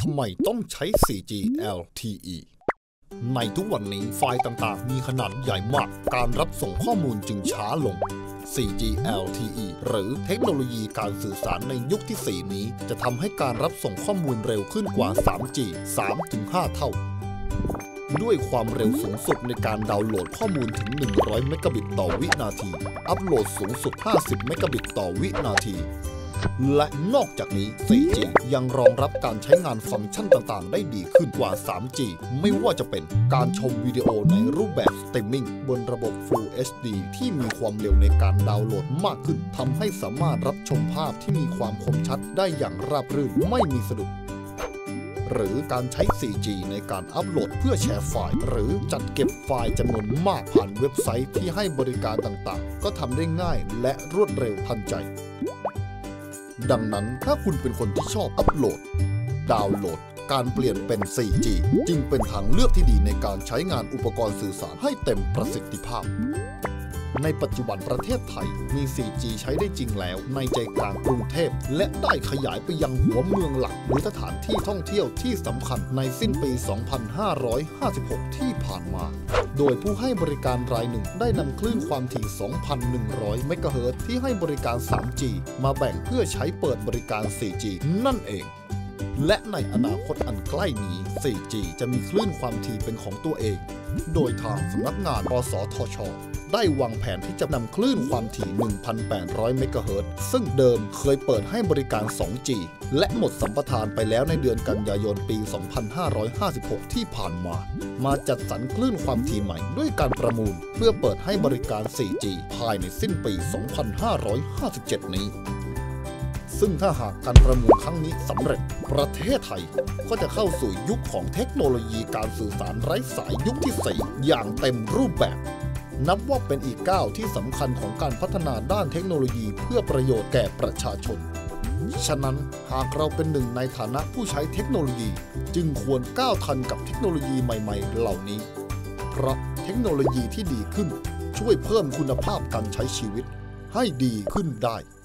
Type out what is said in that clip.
ทำไมต้องใช้ 4G LTE ในทุกวันนี้ไฟล์ต่างๆมีขนาดใหญ่มากการรับส่งข้อมูลจึงช้าลง 4G LTE หรือเทคโนโลยีการสื่อสารในยุคที่ 4 นี้จะทำให้การรับส่งข้อมูลเร็วขึ้นกว่า 3G 3-5 เท่าด้วยความเร็วสูงสุดในการดาวน์โหลดข้อมูลถึง100 เมกะบิตต่อวินาทีอัปโหลดสูงสุด50 เมกะบิตต่อวินาทีและนอกจากนี้ 4G ยังรองรับการใช้งานฟังก์ชันต่างๆได้ดีขึ้นกว่า 3G ไม่ว่าจะเป็นการชมวิดีโอในรูปแบบสตรีมมิ่งบนระบบ Full HD ที่มีความเร็วในการดาวน์โหลดมากขึ้นทำให้สามารถรับชมภาพที่มีความคมชัดได้อย่างราบรื่นไม่มีสะดุดหรือการใช้ 4G ในการอัปโหลดเพื่อแชร์ไฟล์หรือจัดเก็บไฟล์จำนวนมากผ่านเว็บไซต์ที่ให้บริการต่างๆก็ทำได้ง่ายและรวดเร็วทันใจดังนั้นถ้าคุณเป็นคนที่ชอบอัปโหลดดาวน์โหลดการเปลี่ยนเป็น 4G จึงเป็นทางเลือกที่ดีในการใช้งานอุปกรณ์สื่อสารให้เต็มประสิทธิภาพในปัจจุบันประเทศไทยมี 4G ใช้ได้จริงแล้วในใจกลางกรุงเทพและได้ขยายไปยังหัวเมืองหลักหรือสถานที่ท่องเที่ยวที่สำคัญในสิ้นปี 2556 ที่ผ่านมาโดยผู้ให้บริการรายหนึ่งได้นำคลื่นความถี่ 2,100 เมกะเฮิรตซ์ที่ให้บริการ 3G มาแบ่งเพื่อใช้เปิดบริการ 4G นั่นเองและในอนาคตอันใกล้นี้ 4G จะมีคลื่นความถี่เป็นของตัวเองโดยทางสำนักงาน กสทช.ได้วางแผนที่จะนำคลื่นความถี่ 1,800 เมกะเฮิรตซ์ซึ่งเดิมเคยเปิดให้บริการ 2G และหมดสัมปทานไปแล้วในเดือนกันยายนปี 2556 ที่ผ่านมาจัดสรรคลื่นความถี่ใหม่ด้วยการประมูลเพื่อเปิดให้บริการ 4G ภายในสิ้นปี 2557 นี้ซึ่งถ้าหากการประมูลครั้งนี้สำเร็จประเทศไทยก็จะเข้าสู่ยุคของเทคโนโลยีการสื่อสารไร้สายยุคที่ 4 อย่างเต็มรูปแบบนับว่าเป็นอีกก้าวที่สำคัญของการพัฒนาด้านเทคโนโลยีเพื่อประโยชน์แก่ประชาชนฉะนั้นหากเราเป็นหนึ่งในฐานะผู้ใช้เทคโนโลยีจึงควรก้าวทันกับเทคโนโลยีใหม่ๆเหล่านี้เพราะเทคโนโลยีที่ดีขึ้นช่วยเพิ่มคุณภาพการใช้ชีวิตให้ดีขึ้นได้